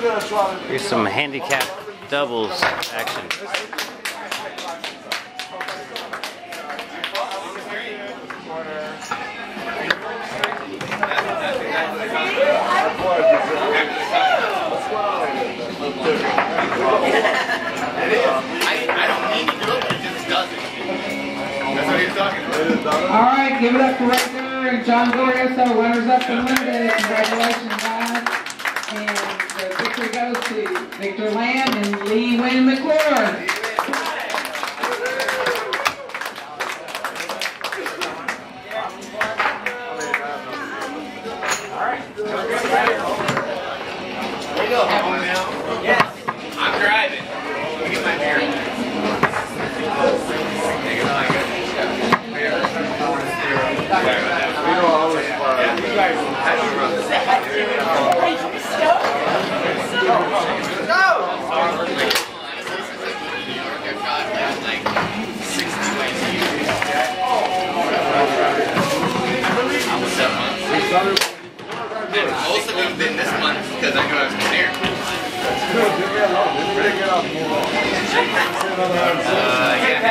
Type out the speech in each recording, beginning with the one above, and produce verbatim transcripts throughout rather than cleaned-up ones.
Here's some handicap doubles action. All right, give it up for Ray Dewar and John Glorioso, runners up and limited. Congratulations, guys. And the victory goes to Victor Lamb and Lee Wynn McClure. I'm driving. Get my beer. And most of them been this month because I knew I was there. Uh, yeah.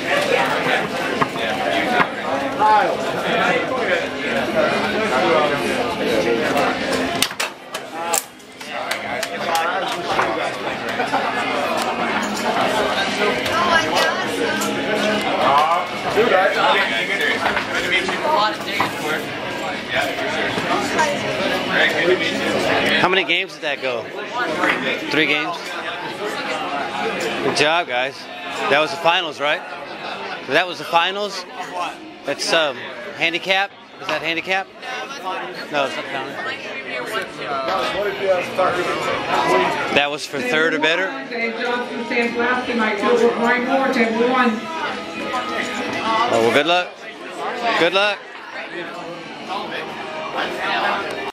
How many games did that go? Three games? Good job, guys. That was the finals, right? That was the finals? That's um, handicap? Is that handicap? No, it's not counting. That was for third or better? Oh, well, good luck. Good luck.